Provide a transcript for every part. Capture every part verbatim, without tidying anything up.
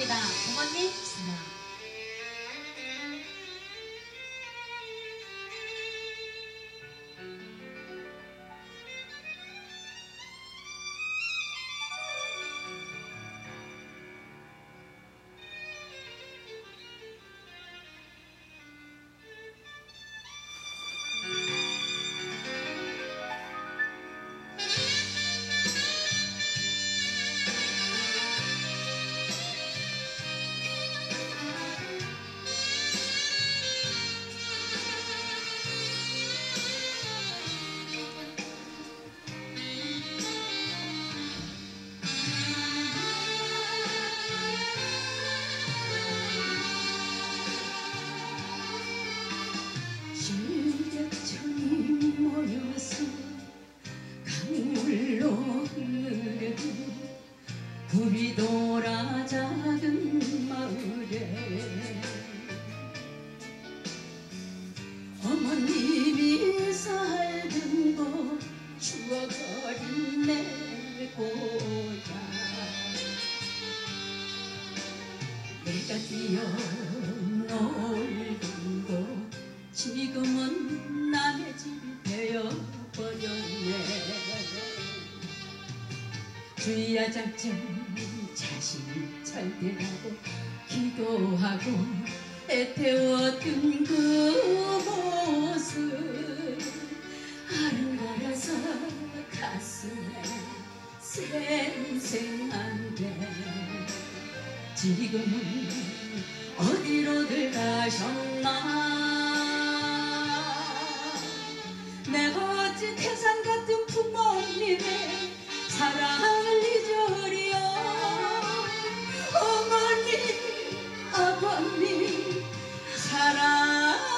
부릅니다. 부모님 사랑. 실격천이 모여서 강물로 흐르듯 굽이 돌아 작은 마을에 어머님이 살던 곳 추억어린 내 고향 내가 뛰어놀던 곳 지금은 남의 집이 되어버렸네. 주야 작전 자신 절대라고 기도하고 애태웠던 그 모습 아른거려서 가슴에 생생한데 지금은 어디로들 가셨나. 내가 어찌 태산 같은 부모님의 사랑을 잊으리요. 어머님 아버님 사랑합니다.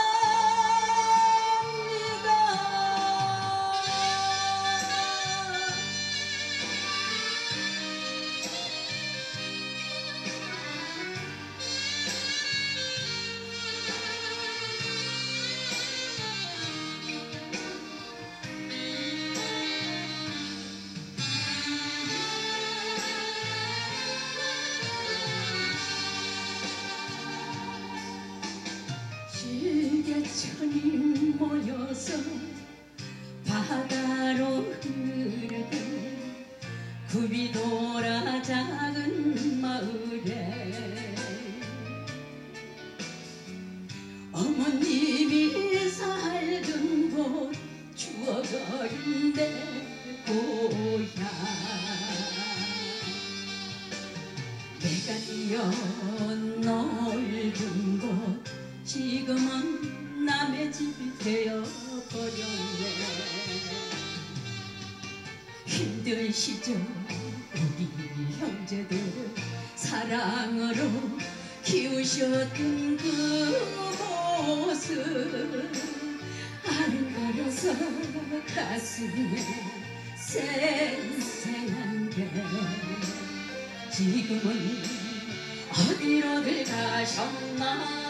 실개천이 모여서 바다로 흐르듯 굽이 돌아 작은 마을에 어머님이 살던 곳 추억어린 내 고향 내가 뛰어놀던 곳 지금은 남의 집이 되어버렸네. 힘든 시절 우리 형제들 사랑으로 키우셨던 그 모습 아른거려서 가슴에 생생한데 지금은 어디로들 가셨나.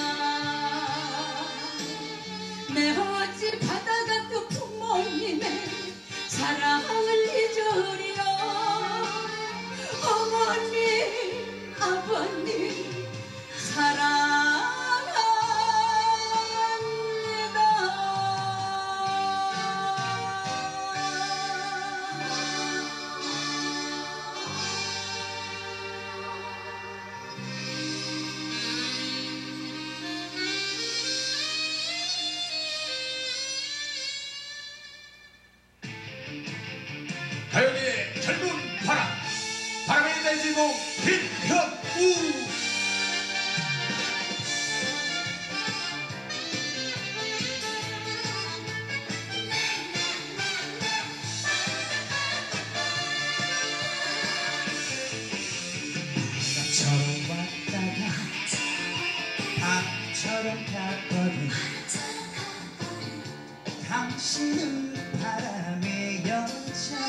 내 어찌 바다 같은 부모님의 사랑을 잊으리요. 어머님 아버님 사랑합니다. 가요계의 젊은 바람, 바람의 내 주인공 김현우. 바람처럼 왔다가 바람처럼 갔거든. 당신은 바람의 여자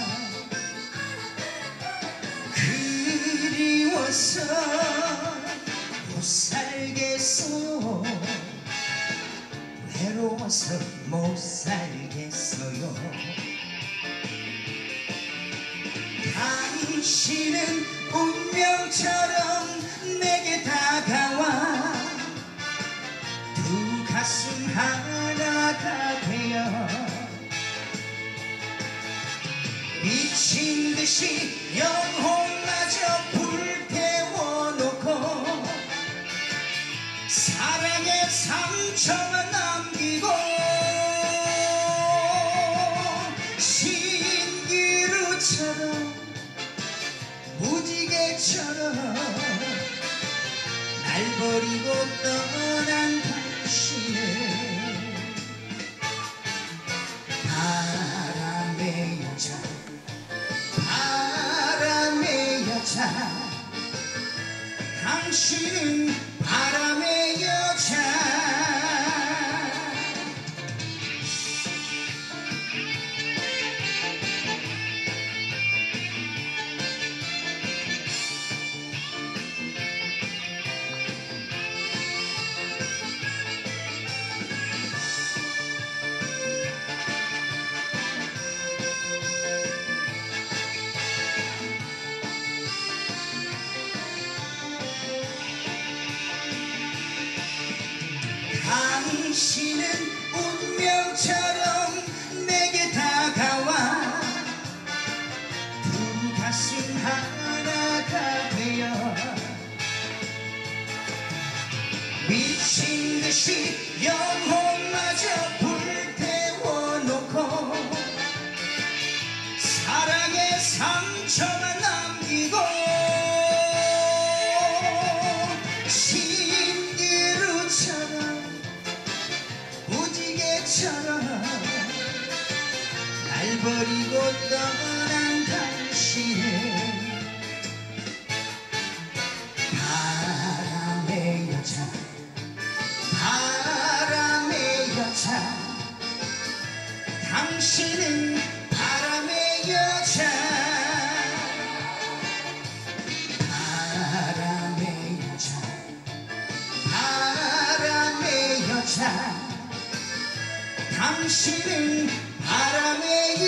그리워서 못 살겠어요. 외로워서 못 살겠어요. 당신은 운명처럼 내게 다가와 두 가슴 하나가 되어 미친 듯이 영혼마저 불태워놓고 사랑의 상처만 남기고 신기루처럼 무지개처럼 날 버리고 떠난 당신을 바람의 여자 바람의 여자 당신은 바람의 여자 당신은 운명처럼 내게 다가와 두 가슴 하나가 되어 미친 듯이 영혼마저 불태워놓고 사랑의 상처만 남기고 신기루처럼 무지개처럼 날 버리고 떠난 당신을 바람의 여자 바람의 여자 당신은 바람의 여자 바람의 여자 바람의 여자 당신은 바람의